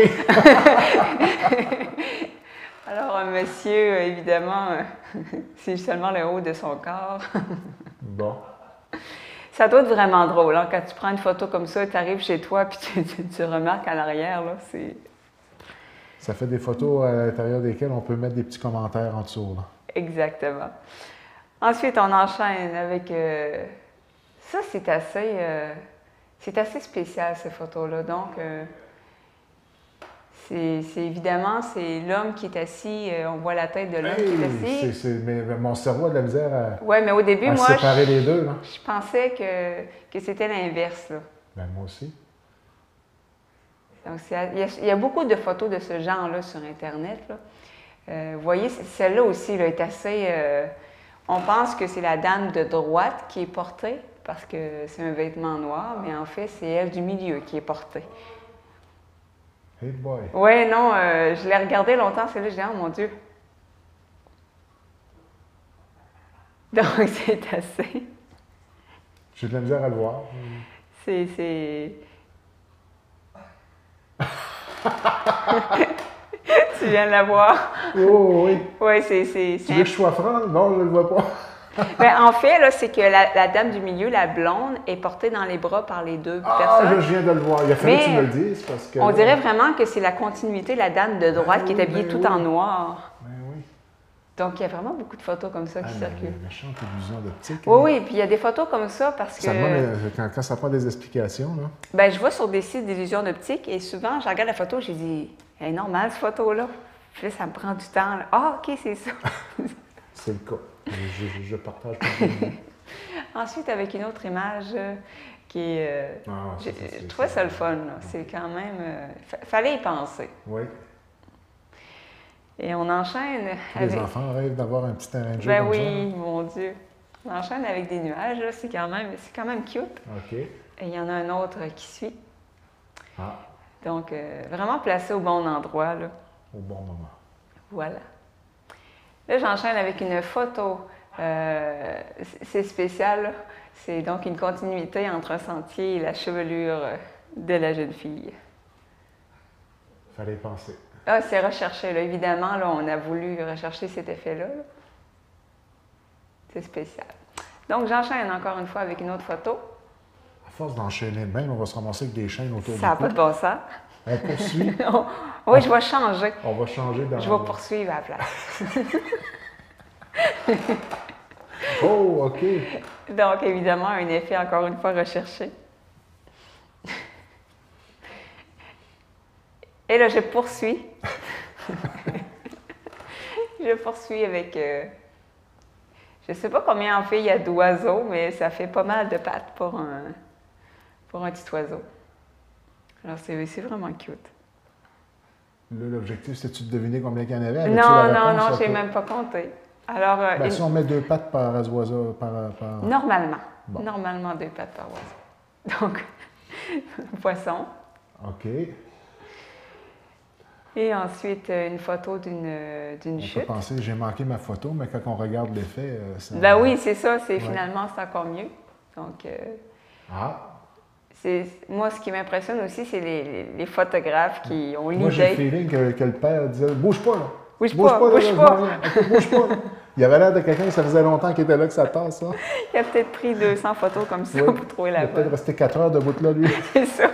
Alors, un monsieur, évidemment, c'est seulement le haut de son corps. Bon. Ça doit être vraiment drôle. Hein? Quand tu prends une photo comme ça, tu arrives chez toi puis tu, tu, tu remarques à l'arrière, là, c'est... Ça fait des photos à l'intérieur desquelles on peut mettre des petits commentaires en dessous. Là. Exactement. Ensuite, on enchaîne avec... Euh... Ça, c'est assez... Euh... C'est assez spécial, ces photos-là. Donc... Euh... C'est évidemment, c'est l'homme qui est assis, euh, on voit la tête de l'homme hey, qui est assis. C est, c est, mais mon cerveau a de la misère à, ouais, mais au début, à moi, séparer je, les deux. Là. Je pensais que, que c'était l'inverse. Ben, moi aussi. Donc, il y, a, il y a beaucoup de photos de ce genre-là sur Internet. Là. Euh, vous voyez, celle-là aussi là, est assez... Euh, on pense que c'est la dame de droite qui est portée, parce que c'est un vêtement noir, mais en fait, c'est elle du milieu qui est portée. Hey boy. Oui, non, euh, je l'ai regardé longtemps, celle-là, je dis, oh mon Dieu. Donc, c'est assez. J'ai de la misère à le voir. C'est. c'est... Tu viens de la voir? Oh oui. Oui, c'est. Tu veux que je sois franc? Non, je ne le vois pas. Bien, en fait, là, c'est que la, la dame du milieu, la blonde, est portée dans les bras par les deux ah, personnes. Je viens de le voir. Il a fallu que tu me le dises parce que... On dirait vraiment que c'est la continuité, la dame de droite ben qui oui, est habillée ben tout oui. en noir. Ben oui. Donc, il y a vraiment beaucoup de photos comme ça ah, qui ben, circulent. Méchante illusion d'optique. Oui, oui, puis il y a des photos comme ça parce que... Ça demande, quand, quand ça prend des explications, là. Ben, je vois sur des sites d'illusion d'optique et souvent, je regarde la photo, je dis, elle est normale, cette photo-là. Puis là, ça me prend du temps. Là. Ah, OK, c'est ça. C'est le cas. Je, je, je partage. Ensuite, avec une autre image euh, qui est... Euh, ah, ça, ça, je trouvais ça le fun. C'est quand même... Euh, fallait y penser. Oui. Et on enchaîne Tous avec... Les enfants rêvent d'avoir un petit terrain de jeu ben comme oui, ça. Mon Dieu. On enchaîne avec des nuages. C'est quand même, c'est quand même cute. OK. Et il y en a un autre qui suit. Ah. Donc, euh, vraiment placé au bon endroit. Là. Au bon moment. Voilà. Là, j'enchaîne avec une photo. Euh, c'est spécial. C'est donc une continuité entre un sentier et la chevelure de la jeune fille. Fallait y penser. Ah, c'est recherché. Là. Évidemment, là, on a voulu rechercher cet effet-là. Là. C'est spécial. Donc, j'enchaîne encore une fois avec une autre photo. À force d'enchaîner de même, on va se ramasser avec des chaînes autour Ça du cou. Ça n'a pas de bon sens. On poursuit. Oui, je vais changer. On va changer dans... Je vais poursuivre à la place. Oh, OK. Donc, évidemment, un effet encore une fois recherché. Et là, je poursuis. Je poursuis avec... Euh, je ne sais pas combien en fait il y a d'oiseaux, mais ça fait pas mal de pattes pour un, pour un petit oiseau. Alors, c'est, c'est vraiment cute. Là, l'objectif, c'est-tu de deviner combien il y en avait? Avais-tu non, non, non, je n'ai même pas compté. Alors, euh, ben, une... si on met deux pattes par oiseau, par... par... Normalement. Bon. Normalement, deux pattes par oiseau. Donc, poisson. OK. Et ensuite, une photo d'une, d'une chute. On peut penser, j'ai manqué ma photo, mais quand on regarde l'effet... C'est... Ben oui, c'est ça. C'est, ouais. Finalement, c'est encore mieux. Donc, euh... ah! C'est, moi, ce qui m'impressionne aussi, c'est les, les, les photographes qui ont l'idée. Moi, j'ai le feeling que, que le père disait « Bouge pas, là! Bouge, bouge pas, pas, bouge là, pas! Là, okay, bouge pas! » Il avait l'air de quelqu'un, ça faisait longtemps qu'il était là, que ça tasse, ça. Il a peut-être pris deux cents photos comme ça oui. pour trouver la bonne. Il a peut-être resté quatre heures debout là, lui. C'est ça.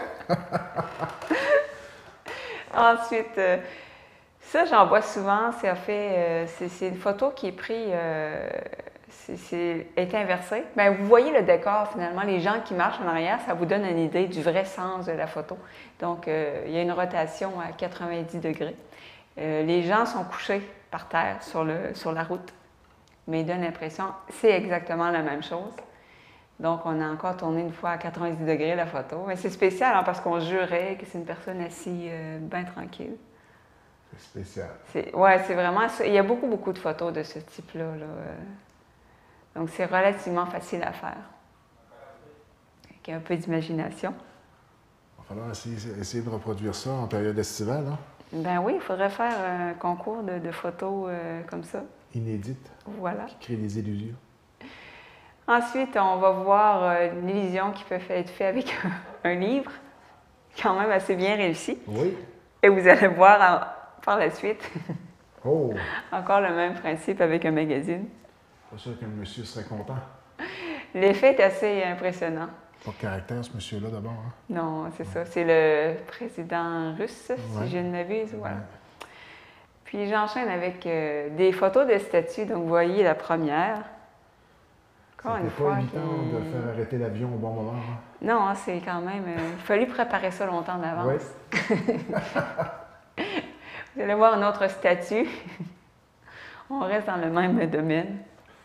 Ensuite, euh, ça, j'en vois souvent. C'est, en fait, euh, c'est, c'est une photo qui est prise... Euh, C'est, c'est, est inversé. Bien, vous voyez le décor, finalement, les gens qui marchent en arrière, ça vous donne une idée du vrai sens de la photo. Donc, euh, il y a une rotation à quatre-vingt-dix degrés. Euh, les gens sont couchés par terre sur, le, sur la route, mais ils donnent l'impression que c'est exactement la même chose. Donc, on a encore tourné une fois à quatre-vingt-dix degrés la photo. Mais c'est spécial hein, parce qu'on jurait que c'est une personne assise euh, bien tranquille. C'est spécial. C'est, ouais, c'est vraiment... Il y a beaucoup, beaucoup de photos de ce type-là, là. Donc, c'est relativement facile à faire. Avec un peu d'imagination. Il va falloir essayer, essayer de reproduire ça en période estivale, hein? Ben oui, il faudrait faire un concours de, de photos euh, comme ça. Inédites. Voilà. Qui créent des illusions. Ensuite, on va voir euh, une illusion qui peut être faite avec un, un livre, quand même assez bien réussi. Oui. Et vous allez voir en, par la suite. Oh! Encore le même principe avec un magazine. Pas sûr qu'un monsieur serait content. L'effet est assez impressionnant. Pas de caractère, ce monsieur-là, d'abord. Hein? Non, c'est ouais. ça. C'est le président russe, ouais. si je ne m'abuse. Voilà. Ouais. Puis j'enchaîne avec euh, des photos de statues. Donc, vous voyez la première. Encore une fois. C'est pas évident qui... de faire arrêter l'avion au bon moment. Hein? Non, c'est quand même... Euh, il a fallu préparer ça longtemps d'avance. Oui. Vous allez voir une autre statue. On reste dans le même domaine.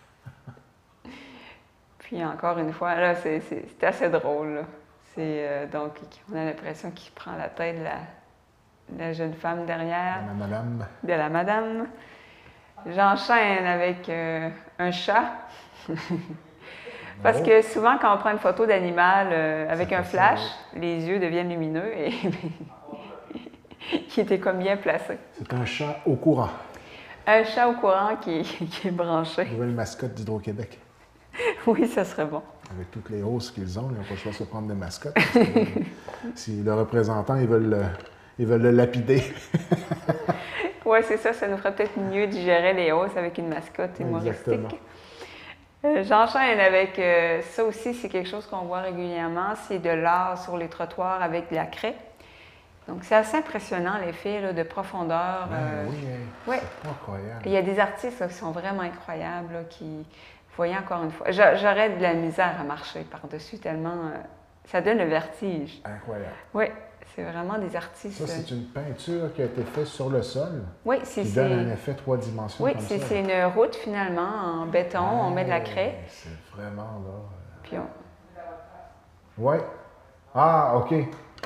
Puis encore une fois, là, c'est, c'est, c'est assez drôle. Là. C'est, euh, donc, on a l'impression qu'il prend la tête de la, de la jeune femme derrière. De la madame. De la madame. J'enchaîne avec euh, un chat. Parce oh. que souvent, quand on prend une photo d'animal euh, avec c'est un flash, ça, les yeux deviennent lumineux et qui était comme bien placé. C'est un chat au courant. Un chat au courant qui, qui est branché. Nouvelle mascotte d'Hydro-Québec. Oui, ça serait bon. Avec toutes les hausses qu'ils ont, ils n'ont pas le choix de se prendre des mascottes. Que, si le représentant, ils veulent le, ils veulent le lapider. Oui, c'est ça. Ça nous ferait peut-être mieux digérer les hausses avec une mascotte humoristique. Euh, j'enchaîne avec euh, ça aussi, c'est quelque chose qu'on voit régulièrement, c'est de l'art sur les trottoirs avec de la craie. Donc, c'est assez impressionnant, l'effet là, de profondeur. Ben, euh, oui, hein. ouais. C'est incroyable. Il y a des artistes là, qui sont vraiment incroyables, là, qui, vous voyez encore une fois, j'aurais de la misère à marcher par-dessus tellement, euh, ça donne le vertige. Incroyable. Oui, c'est vraiment des artistes. Ça, c'est une peinture qui a été faite sur le sol, oui, c'est, qui c'est... donne un effet trois dimensions. Oui, comme c'est, ça. c'est une route finalement en béton, ah, on met de la craie. C'est vraiment là. Euh... Puis on... Oui. Ah, OK.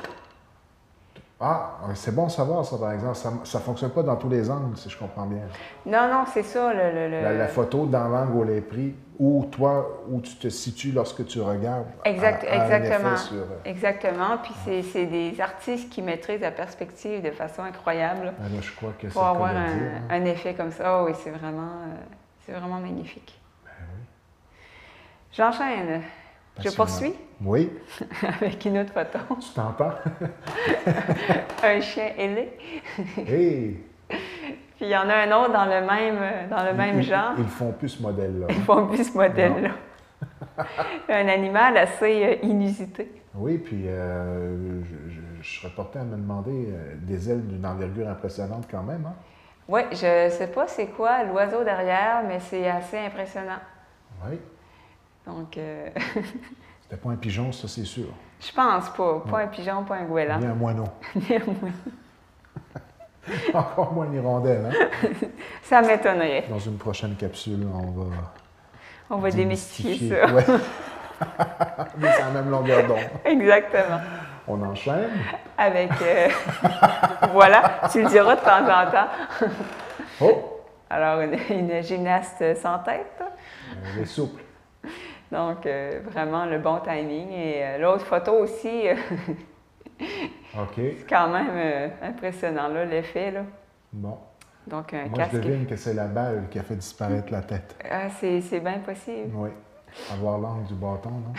Ah, c'est bon de savoir ça, par exemple. Ça ne fonctionne pas dans tous les angles, si je comprends bien. Non, non, c'est ça. Le, le, le... La, la photo dans l'angle où elle est prise, où toi, où tu te situes lorsque tu regardes. Exact, a, a exactement. Sur... Exactement. Puis ah. c'est, c'est des artistes qui maîtrisent la perspective de façon incroyable. Ah, là, je crois que pour avoir un, hein. un effet comme ça. Oh, oui, c'est vraiment, euh, c'est vraiment magnifique. Ben oui. J'enchaîne. Je poursuis? Oui. Avec une autre photo. Tu t'entends? Un chien ailé. Hey! Puis il y en a un autre dans le même, dans le même ils, genre. Ils font plus ce modèle-là. Ils font plus ce modèle-là. Un animal assez euh, inusité. Oui, puis euh, je, je, je serais porté à me demander euh, des ailes d'une envergure impressionnante quand même, hein? Oui, je ne sais pas c'est quoi l'oiseau derrière, mais c'est assez impressionnant. Oui. Donc, euh... c'était pas un pigeon, ça, c'est sûr. Je pense pas. Pas non. un pigeon, pas un goéland. Ni un moineau. Ni un moineau. Encore moins une hirondelle, hein? Ça m'étonnerait. Dans une prochaine capsule, on va... On va démystifier, démystifier ça. Ouais. Mais c'est la même longueur d'onde. Exactement. On enchaîne. Avec... Euh... voilà, tu le diras de temps en temps. Oh! Alors, une, une gymnaste sans tête. Elle est souple. Donc, euh, vraiment le bon timing. Et euh, l'autre photo aussi, euh, OK. c'est quand même euh, impressionnant, là, l'effet. Là. Bon. Donc, un Moi, casque. je devine que c'est la balle qui a fait disparaître la tête. Ah, c'est, c'est bien possible. Oui. Avoir l'angle du bâton, non?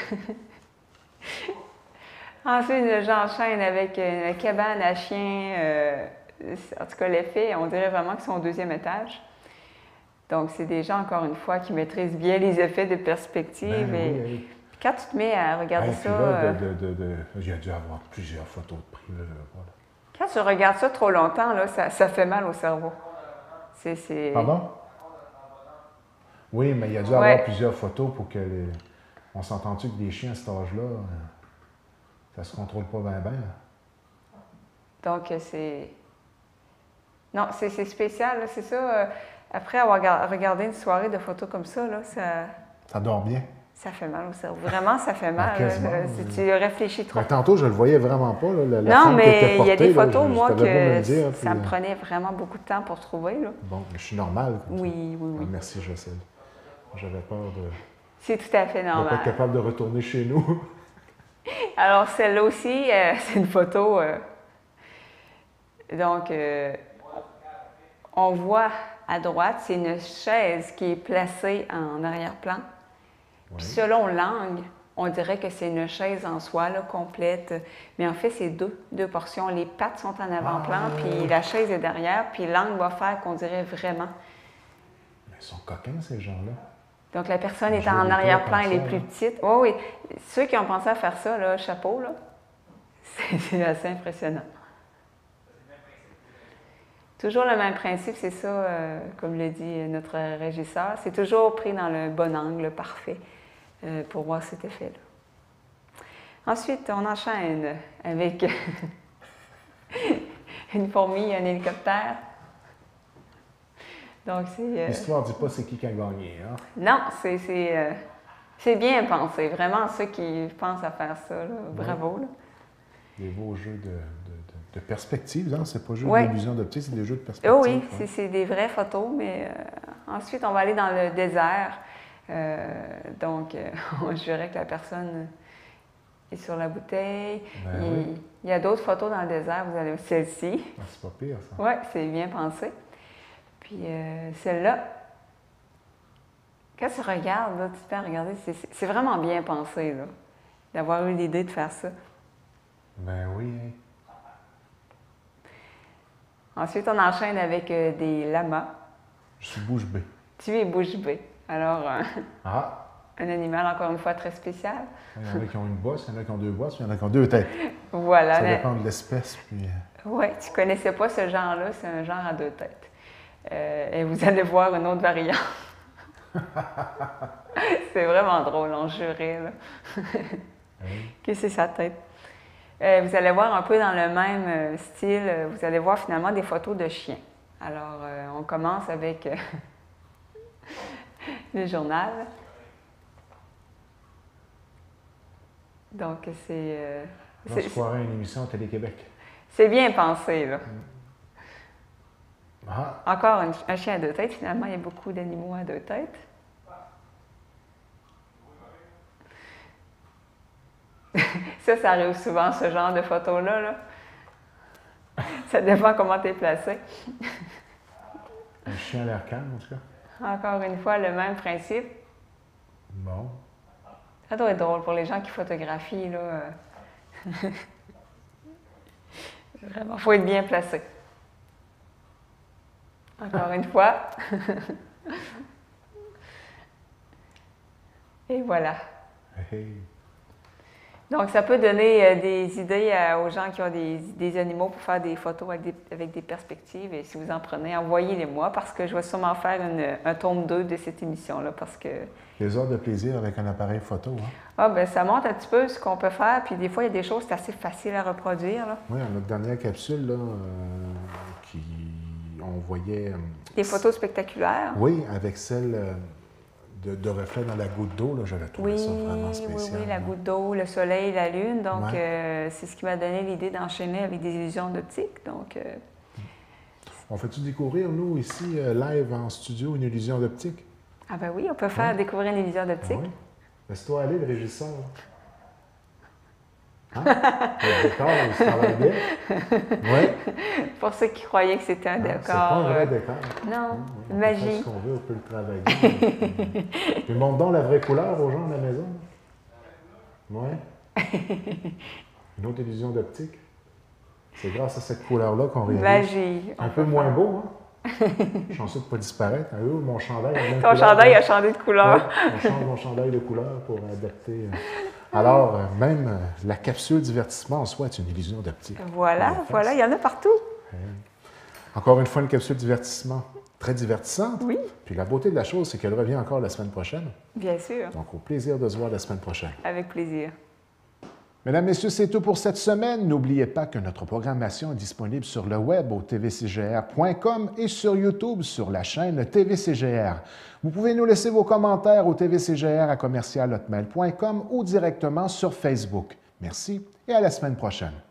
Ensuite, j'enchaîne avec une cabane à chiens. Euh, en tout cas, l'effet, on dirait vraiment qu'ils sont au deuxième étage. Donc, c'est des gens, encore une fois, qui maîtrisent bien les effets de perspective. Ben, et oui, oui. Puis quand tu te mets à regarder Hey, ça... puis là, euh, de, de, de, de... il y a dû avoir plusieurs photos de pris. Là, voilà. Quand tu regardes ça trop longtemps, là, ça, ça fait mal au cerveau. C'est, c'est... Pardon? Oui, mais il y a dû Ouais. avoir plusieurs photos pour que les... On s'entend-tu que des chiens à cet âge-là, euh, ça se contrôle pas bien, bien. Donc, c'est... Non, c'est, c'est spécial, là, c'est ça. euh, Après avoir ga- regardé une soirée de photos comme ça, là, ça, Ça dort bien. ça fait mal au cerveau. Vraiment, ça fait mal. Ah, quasiment, là, euh, si tu réfléchis trop. Mais tantôt, je le voyais vraiment pas, là, la, la Non, femme qui était mais il y a portée, des là, photos, je- je moi, t'avais beau me que le dire, ça puis, me euh, prenait vraiment beaucoup de temps pour trouver. Là. Bon, je suis normal. Comme ça. Oui, oui, oui. Ah, merci, je sais. J'avais peur de C'est tout à fait ne pas normal. être capable de retourner chez nous. Alors, celle-là aussi, euh, c'est une photo. euh, Donc, euh, on voit à droite, c'est une chaise qui est placée en arrière-plan. Puis selon l'angle, on dirait que c'est une chaise en soi, là, complète. Mais en fait, c'est deux, deux portions. Les pattes sont en avant-plan, Ah. puis la chaise est derrière, puis l'angle va faire qu'on dirait vraiment. Mais ils sont coquins, ces gens-là. Donc, la personne est Je en l'ai arrière-plan, pas elle est comme ça, plus là. petite. Oui, oui. Ceux qui ont pensé à faire ça, là, chapeau, là, c'est, c'est assez impressionnant. Toujours le même principe, c'est ça, euh, comme le dit notre régisseur, c'est toujours pris dans le bon angle parfait euh, pour voir cet effet-là. Ensuite, on enchaîne avec une fourmi et un hélicoptère. Donc, c'est... euh, L'histoire ne dit pas c'est qui qui a gagné. Hein? Non, c'est, c'est, euh, c'est bien pensé. Vraiment, ceux qui pensent à faire ça, là, bravo. Là. Des beaux jeux de, de, de, de perspective, hein? C'est pas juste Ouais. d'illusion d'optique, c'est des jeux de perspective. Oh oui, hein. c'est, c'est des vraies photos, mais euh, ensuite, on va aller dans le désert. Euh, donc, euh, on jurait que la personne est sur la bouteille. Ben il, oui. il y a d'autres photos dans le désert, vous allez celle-ci. Ah, c'est pas pire, ça. Oui, c'est bien pensé. Puis euh, celle-là, quand tu regardes, là, tu te peux regarder, c'est, c'est, c'est vraiment bien pensé, là, d'avoir eu l'idée de faire ça. Ben oui. Ensuite, on enchaîne avec euh, des lamas. Je suis bouche bée. Tu es bouche bée. Alors, euh, Ah! un animal, encore une fois, très spécial. Il y en a qui ont une bosse, il y en a qui ont deux bosses, il y en a qui ont deux têtes. Voilà. Ça mais- dépend de l'espèce. Puis... Oui, tu ne connaissais pas ce genre-là, c'est un genre à deux têtes. Euh, et vous allez voir une autre variante. C'est vraiment drôle, on jurait, là. Oui. que c'est sa tête. Euh, vous allez voir un peu dans le même euh, style, euh, vous allez voir finalement des photos de chiens. Alors, euh, on commence avec euh, le journal. Donc, c'est... euh, On c'est- se croirait à une émission à Télé-Québec. c'est bien pensé, là. Ah! Encore un, un chien à deux têtes. Finalement, il y a beaucoup d'animaux à deux têtes. Ça, ça arrive souvent, ce genre de photos-là. Là. Ça dépend comment tu es placé. Un chien à l'air calme, en tout cas. Encore une fois, le même principe. Bon. Ça doit être drôle pour les gens qui photographient. Là. Vraiment, il faut être bien placé. Encore une fois. Et voilà. Hey, hey. Donc, ça peut donner euh, des idées à, aux gens qui ont des, des animaux pour faire des photos avec des, avec des perspectives. Et si vous en prenez, envoyez-les-moi parce que je vais sûrement faire une, un tome deux de cette émission-là parce que... Les heures de plaisir avec un appareil photo, hein? Ah, bien, ça montre un petit peu ce qu'on peut faire. Puis des fois, il y a des choses, c'est assez facile à reproduire, là. Oui, notre dernière capsule, là, euh, qui... on voyait... Euh, des photos spectaculaires. Oui, avec celle... Euh, De, de reflets dans la goutte d'eau, j'avais trouvé oui, ça vraiment spécial. Oui, oui, la goutte d'eau, le soleil, la lune. Donc, ouais. euh, c'est ce qui m'a donné l'idée d'enchaîner avec des illusions d'optique. Donc, euh... on fait-tu découvrir, nous, ici, euh, live en studio, une illusion d'optique? Ah ben oui, on peut faire ouais. découvrir une illusion d'optique. Ah oui. Laisse-toi aller, le régisseur. Hein? Le décor, il se travaille bien. Oui. Pour ceux qui croyaient que c'était un non, décor. C'est pas un vrai décor. Non, on magie. On peut faire ce qu'on veut, on peut le travailler. Puis montre donc la vraie couleur aux gens à la maison. Oui. Une autre illusion d'optique. C'est grâce à cette couleur-là qu'on réalise. Magie. Un peu moins faire. beau, hein? Chanceux de ne pas disparaître. Ah, oui, mon chandail a même Ton couleur, chandail hein? a changé de couleur. Ouais, on change mon chandail de couleur pour adapter. Alors, euh, même euh, la capsule divertissement en soi est une illusion d'optique. Voilà, voilà, il y en a partout. Ouais. Encore une fois, une capsule divertissement très divertissante. Oui. Puis la beauté de la chose, c'est qu'elle revient encore la semaine prochaine. Bien sûr. Donc, au plaisir de se voir la semaine prochaine. Avec plaisir. Mesdames, Messieurs, c'est tout pour cette semaine. N'oubliez pas que notre programmation est disponible sur le web au t v c g r point com et sur YouTube sur la chaîne T V C G R. Vous pouvez nous laisser vos commentaires au t v c g r à commercial hotmail point com ou directement sur Facebook. Merci et à la semaine prochaine.